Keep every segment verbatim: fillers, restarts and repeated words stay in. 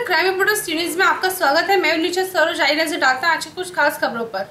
Crime reporters news में आपका स्वागत है। मैं नीचे सरोज आई नजर डालता आज कुछ खास खबरों पर।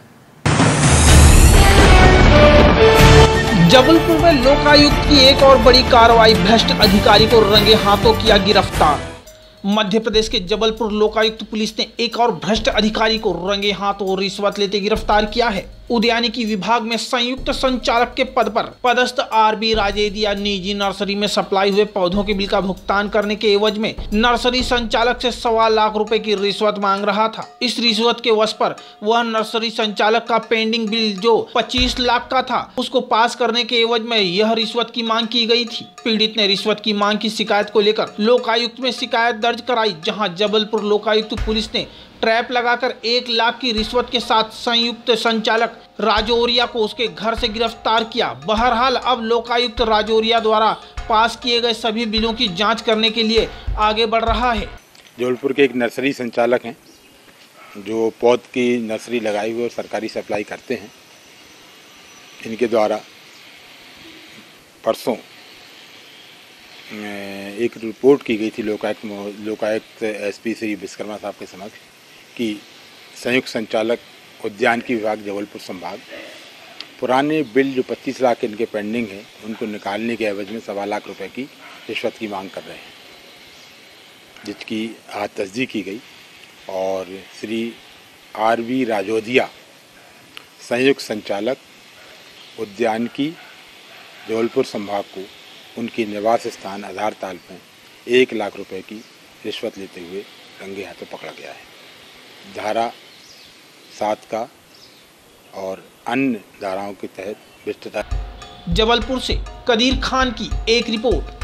जबलपुर में लोकायुक्त की एक और बड़ी कार्रवाई, भ्रष्ट अधिकारी को रंगे हाथों किया गिरफ्तार। मध्य प्रदेश के जबलपुर लोकायुक्त पुलिस ने एक और भ्रष्ट अधिकारी को रंगे हाथों रिश्वत लेते गिरफ्तार किया है। उद्यानिकी विभाग में संयुक्त संचालक के पद पर पदस्थ आर बी राजेदिया निजी नर्सरी में सप्लाई हुए पौधों के बिल का भुगतान करने के एवज में नर्सरी संचालक से सवा लाख रुपए की रिश्वत मांग रहा था। इस रिश्वत के वश पर वह नर्सरी संचालक का पेंडिंग बिल जो पच्चीस लाख का था, उसको पास करने के एवज में यह रिश्वत की मांग की गई थी। पीड़ित ने रिश्वत की मांग की शिकायत को लेकर लोकायुक्त में शिकायत दर्ज कराई, जहाँ जबलपुर लोकायुक्त पुलिस ने ट्रैप लगाकर एक लाख की रिश्वत के साथ संयुक्त संचालक राजौरिया को उसके घर से गिरफ्तार किया। बहरहाल अब लोकायुक्त राजौरिया द्वारा पास किए गए सभी बिलों की जांच करने के लिए आगे बढ़ रहा है। जबलपुर के एक नर्सरी संचालक हैं जो पौध की नर्सरी लगाई हुई और सरकारी सप्लाई करते हैं। इनके द्वारा परसों एक रिपोर्ट की गई थी लोकायुक्त लोकायुक्त एसपी श्री विश्वकर्मा साहब के समक्ष कि संयुक्त संचालक उद्यानिकी विभाग जबलपुर संभाग पुराने बिल जो पच्चीस लाख इनके पेंडिंग है, उनको निकालने के एवज में सवा लाख रुपए की रिश्वत की मांग कर रहे हैं, जिसकी आज तस्दीक की गई और श्री आर बी राजौदिया संयुक्त संचालक उद्यानिकी जबलपुर संभाग को उनकी निवास स्थान आधार ताल में एक लाख रुपए की रिश्वत लेते हुए रंगे हाथों पकड़ा गया है। धारा सात का और अन्य धाराओं के तहत भ्रष्टाचार। जबलपुर से कदीर खान की एक रिपोर्ट।